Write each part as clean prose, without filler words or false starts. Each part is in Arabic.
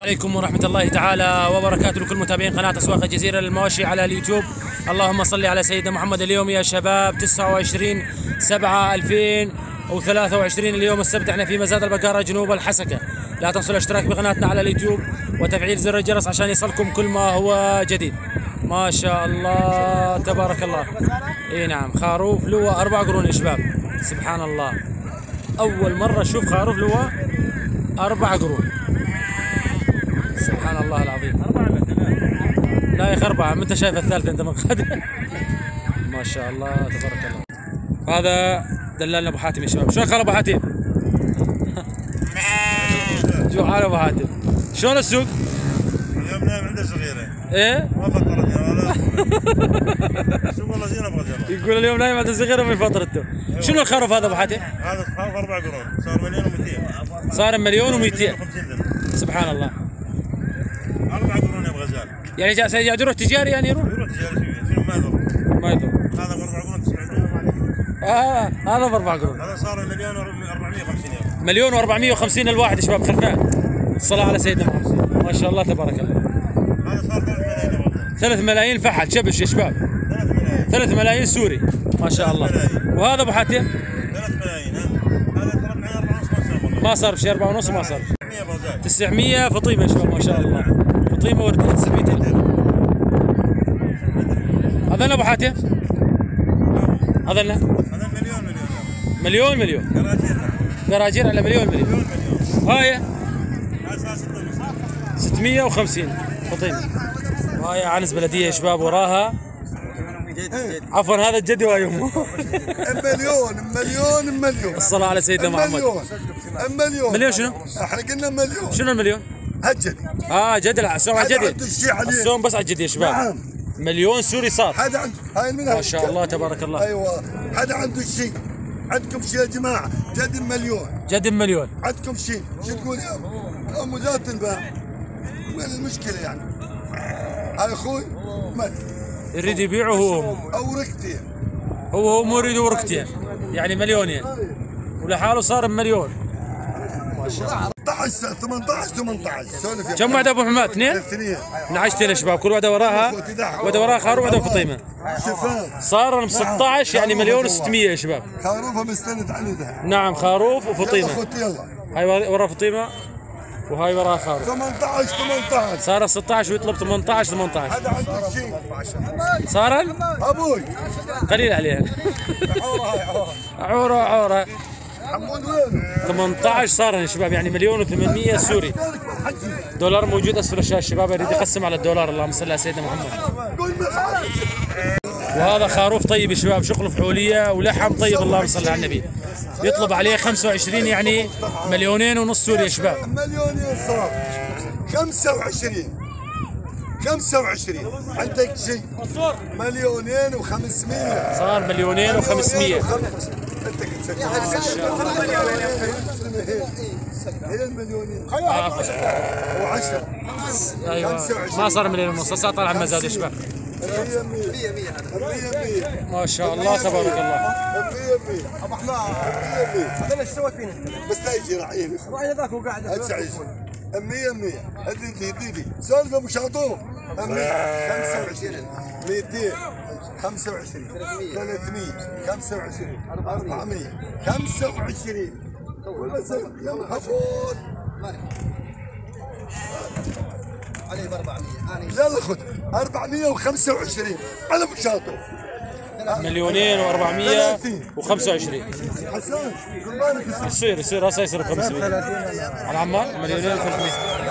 عليكم ورحمة الله تعالى وبركاته لكل متابعين قناة أسواق الجزيرة للمواشي على اليوتيوب. اللهم صل على سيدنا محمد. اليوم يا شباب 29/7/2023 اليوم السبت، احنا في مزاد البقرة جنوب الحسكة. لا تنسوا الاشتراك بقناتنا على اليوتيوب وتفعيل زر الجرس عشان يصلكم كل ما هو جديد. ما شاء الله تبارك الله. اي نعم، خروف لواء 4 قرون يا شباب، سبحان الله. أول مرة أشوف خروف لواء 4 قرون، سبحان الله العظيم. لا يا اخي 4، انت شايف الثالثة انت من قدر. ما شاء الله تبارك الله. هذا دلالنا ابو حاتم يا شباب. شلون خال ابو حاتم؟ شو حال ابو حاتم؟ شلون السوق؟ اليوم نايم عنده صغيرة. ايه؟ ما فطرت يا ولد. شوف والله زين ابغى اجرب. يقول اليوم نايم عنده صغيرة من فطرته. شنو الخروف هذا ابو حاتم؟ هذا خروف 4 قرون، صار 1,200,000. صار 1,200,000. سبحان الله. 4 قرون يا ابو غزال. يعني جاي يروح تجاري، يعني يروح تجاري شنو ما يضر. ما يضر. هذا ب 4 قرون 900,000. هذا ب 4 قرون. هذا صار 1,450,000. 1,450,000 الواحد يا شباب. خلفان. الصلاة على سيدنا محمد. ما شاء الله تبارك الله. هذا صار 3 ملايين. 3 ملايين فحل شبش يا شباب. 3 ملايين سوري ما شاء الله. وهذا ابو حاتم 3 ملايين. هذا طلب معي 4.5 ما صار شيء، 4.5 ما صار. 900 فطيمه يا شباب ما شاء الله. فطيمه ورديه 900. هذا ابو حاتم هذا مليون قراجير على مليون. هاي 650 فطيمه. وهاي عنز بلديه يا شباب وراها. عفوا هذا الجدي وهاي امه. مليون. الصلاة على سيدنا محمد. مليون شنو؟ احنا قلنا مليون. شنو المليون؟ هالجدي. جدي السوم على الجدي. السوم بس على الجدي يا شباب. نعم. مليون سوري صار. حدا عنده هاي ما شاء الله تبارك الله. ايوه، حدا عنده شيء. عندكم شيء يا جماعه؟ جدي مليون. عندكم شيء؟ شو تقول يا ام ذات تنباع؟ وين المشكله يعني؟ هاي اخوي يريد يبيعه هو او ركتين. هو مو يريد وركتين، يعني مليونين ولحاله صار بمليون. ما شاء الله. 18 سولف يا كم واحدة ابو حماد؟ 2 12 يا شباب. كل واحدة وراها خروف وواحدة فطيمة. شفاف. صار 16 يعني 1,600,000 يا شباب. خروفه مستند عندها. نعم خروف وفطيمة. يلا هاي ورا فطيمة وهاي وراها خروف. 18 صار 16 ويطلب 18. هذا عنده شيء. صار ابوي قليل عليها. عوره حمود وين؟ 18 صار يا شباب، يعني 1,800,000 سوري. دولار موجود اسفل الشاشه الشباب، يريد يقسم على الدولار. اللهم صل على سيدنا محمد. وهذا خروف طيب يا شباب، شغله فحوليه ولحم طيب. اللهم صل على النبي. يطلب عليه 25 يعني 2,500,000 سوري يا شباب. مليونين صار 25 عندك شيء 1,500,000 صار 1,500,000. انت كنت سكت هي المليونين و10. ايوه ما صار 1,500,000، صار طالع مزاد يا شباب. 100 ما شاء الله تبارك الله. 100 ابو احمد. هذا ايش سويت فينا انت؟ بس لا يجي راعيني. راعي هذاك وقاعد 100 ادي سولف ابو شاطوف. 25 200 25 300 25 400 25 يا محمود عليه ب 400. يلا خذ 425 على ابو شاطوف. 1,425,000. حسان يصير هسه يصير ب 500 على عمار. 1,300,000.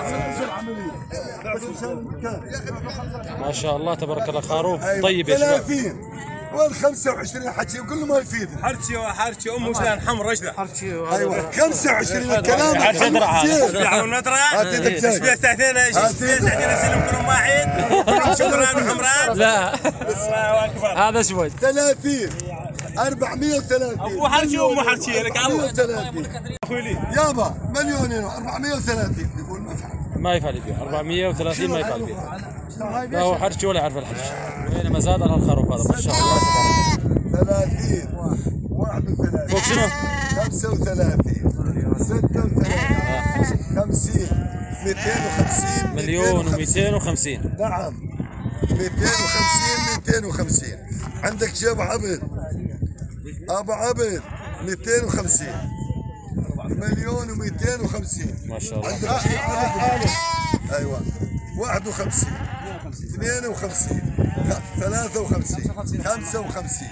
ما شاء الله تبارك الله. خروف طيب يا شباب. 30 وال 25 حكي وقول له ما يفيد. حرشي امه شلون حمر ايش ذا؟ ايوه 25 الكلام. حرشي ادرع شبيه ساعتين اسلم كلهم واحد. شكرا حمراء. لا الله اكبر. هذا اسود. 30 430. ابو حرشي وامه حرشي لك الله. 430 يابا 1,430. يقول ما يفعل يبيع 430 ما يفعل يبيع. لا هو حرشي ولا يعرف الحرش. وين مزاد على الخروف هذا ما شاء الله. 30 31 فوق شنو؟ 35 36 50 250 مليون و250. نعم 250 250. عندك شيء ابو عبد، ابو عبد 250 مليون و250 ما شاء الله. عندك شيء عبد ايوه 51 52 53 55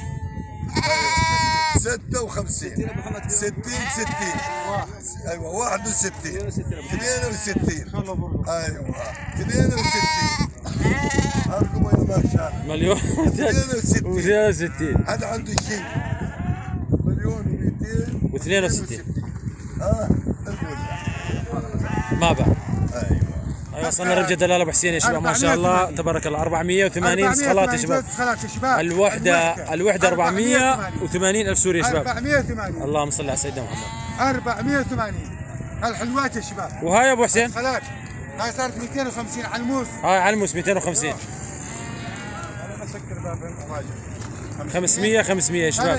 56 60 60 ايوه 61 62 ايوه 62 ارقموا يا باشا مليون 62 هذا عنده شيء مليون و62. القول ما باع. ايوه وصلنا رجل دلال ابو حسين يا شباب ما شاء الله تبارك الله. 480 سخالات يا شباب. الوحده 480 الف سوري يا شباب. 480. اللهم صل على سيدنا محمد. 480 الحلوات يا شباب. وهاي يا ابو حسين السخالات هاي صارت 250 علموس. هاي علموس 250. 500 500 يا شباب.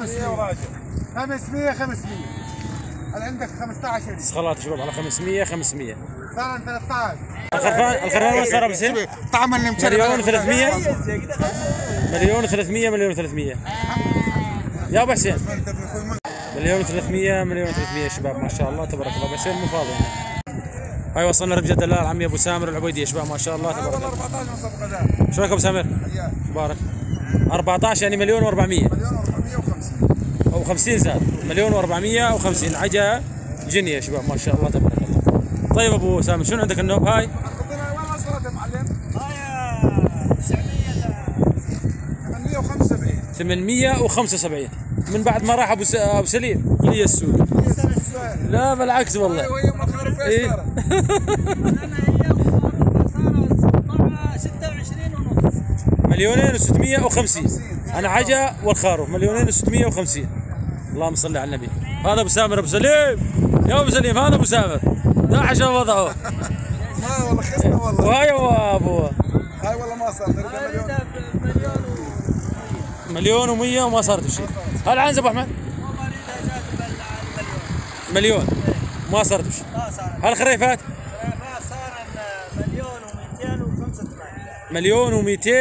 500 هل عندك 15 سخالات يا شباب على 500 500. صار 13. الخرفان وين صار ابو حسين؟ طعم اللي مليون 300 مليون 300 مليون 300 يا ابو حسين. مليون 300 مليون 300 يا شباب ما شاء الله تبارك الله. ابو حسين مو فاضي هنا. هاي وصلنا رجل دلال عمي ابو سامر العبيدي يا شباب ما شاء الله تبارك الله. 14 نصب غداء. شو رايك ابو سامر؟ مبارك. 14 يعني مليون و400. مليون و450 او 50 زاد. مليون و450 عجا جنيه يا شباب ما شاء الله تبارك الله. طيب ابو سامر شنو عندك النوب هاي؟ والله صارت يا معلم. هاي 875 من بعد ما راح ابو سليم غلي السوق. لا بالعكس والله. إيه؟ مليونين و650. انا عجا والخروف مليونين و650. اللهم صل على النبي. هذا ابو سامر ابو سليم. يا ابو سليم هذا ابو سامر داعش وضعه. ما والله خسنا والله. وهاي ابو هاي والله ما صار مليون و100 وما صارت شيء. هل عنز ابو احمد؟ مليون ما صارت بشيء. هل خريفات؟ مليون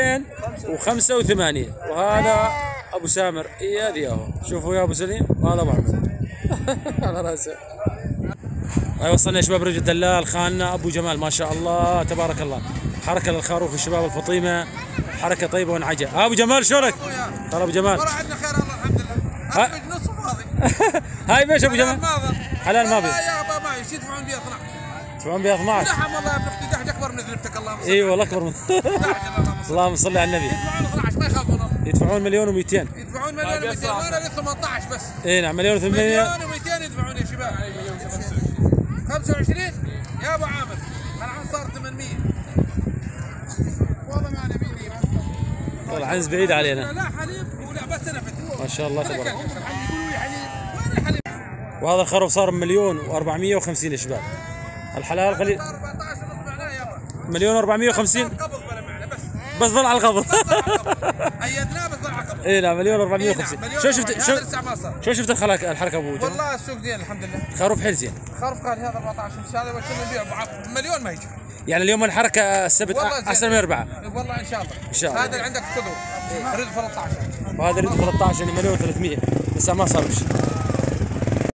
و285. وهذا ابو سامر. اي هذه اهو شوفوا يا ابو سليم وهذا ابو احمد على راسه. هاي وصلنا يا شباب رجل دلال خاننا ابو جمال ما شاء الله تبارك الله. حركه للخروف الشباب الفطيمه حركه طيبه ونعجه. ابو جمال شلونك؟ ترى ابو جمال والله عندنا خير الله الحمد لله. نص فاضي. هاي بيش ابو جمال؟ حلال ما بي. يا ابا ما ايش يدفعون بي 12. يدفعون بي 12. نعم والله يا ابن اختي دحج اكبر من ذنبتك اللهم صل. اي والله اكبر من اللهم صل على النبي. يدفعون 12 ما يخافون. يدفعون مليون و200. يدفعون مليون و200 وانا لي 18 بس. اي نعم مليون و800. مليون و200 يدفعون يا شباب. 25 يا ابو عامر العن صار 800. والله ما نبي. والله عنز بعيد علينا. لا حليب ولا بس نفت. ما شاء الله تبارك الله. يقولوا لي حليب وين الحليب؟ وهذا الخروف صار مليون و450 يا شباب. الحلال قليل. 14 ونص معناه يابا. مليون و450. قبض بلا معنى بس ضل على القبض. ايدناه بس ضل على القبض. اي نعم مليون و450. شو شفت الحركه ابو جمال؟ والله السوق زين الحمد لله. خروف حيل زين. خروف قال هذا 14 ان شاء الله وكنا نبيع مليون ما يجي. يعني اليوم الحركه السبت احسن من 4. والله ان شاء الله. ان شاء الله. هذا اللي عندك خذه. رد 13. وهذا رد 13 يعني مليون و300 لسه ما صار شيء.